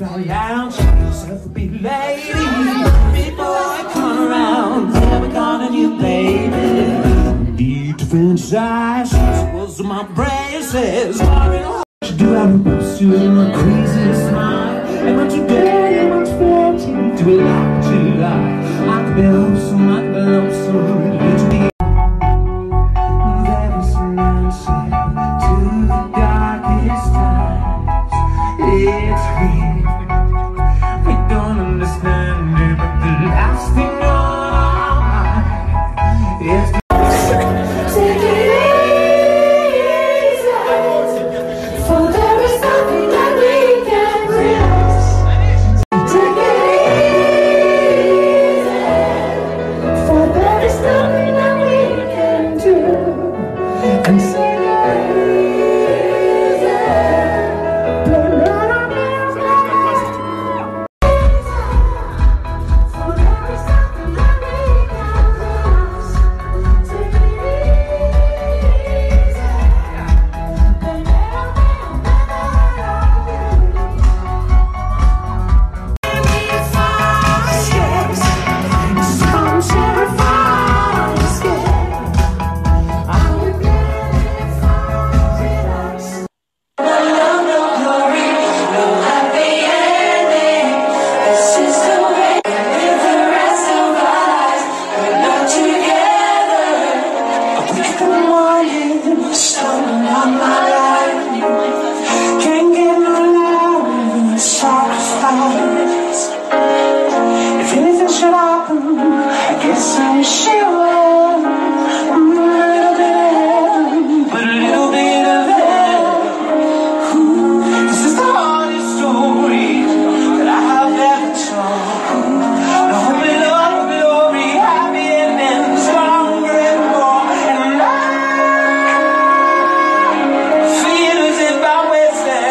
Yeah, show yourself a big lady. Big boy, come around. Yeah, we got a new baby. Need to franchise. What's my braces? Do I post you in my crazy smile? Am I too dirty? Am I too fancy? Do we like to lie? I could be lonesome, I could be lonesome. Little bit. There is some answer to the darkest times. It's weird, we don't understand it, but the last thing on our mind is the take it easy, for there is nothing that we can resist. Take it easy, for there is nothing that we can do. And say if anything should happen, I guess I should. A little bit of heaven, but a little bit of hell. This is the hardest story that I have ever told. I hope it all will be happy and then stronger and more. And I feel as if I'm wasted.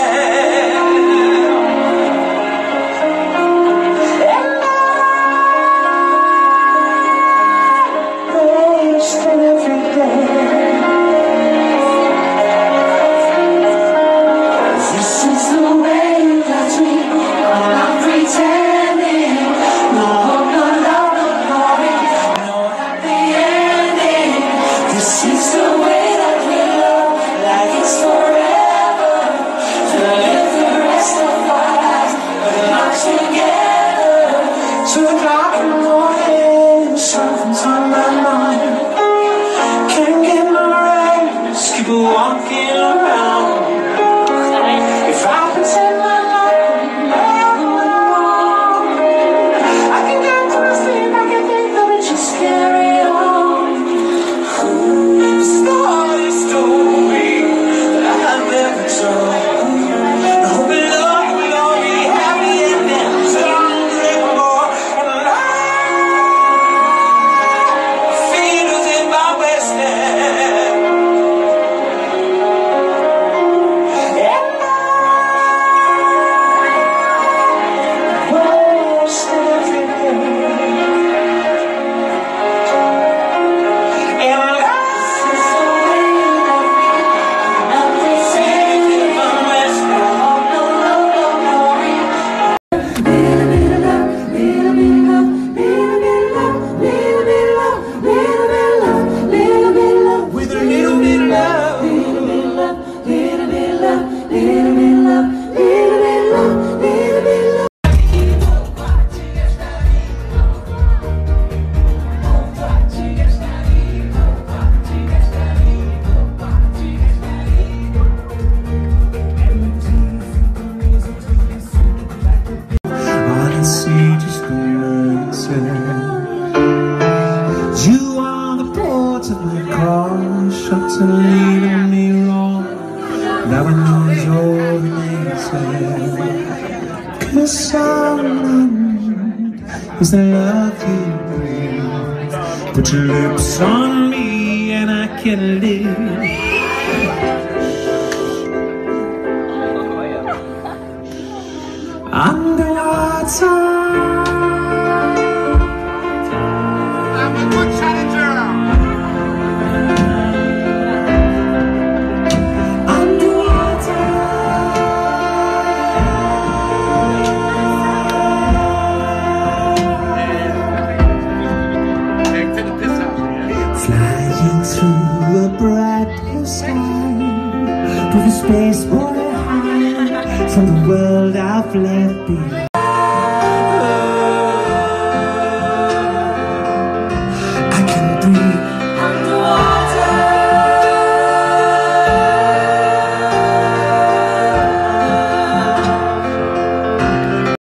Walking around, if I pretend my life never wrong, I can get to sleep, I can think that we just carry on. This is the hardest story that I have ever told. I hope it all will all be happy and then stronger and more. And I feel as if I'm wasted. You are the port of my car, shots and leading me wrong. Now I know it's all amazing, 'cause someone is the love you bring. Put your lips on me and I can live. Underwater. with a space bullet high from the world I've left behind.